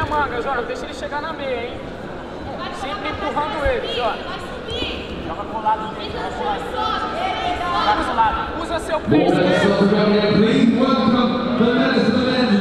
Mangas, ó, não deixa ele chegar na meia, hein? Sempre empurrando eles, ó. Joga pro lado dele, joga pro lado. Joga pro lado. Usa seu pé esquerdo.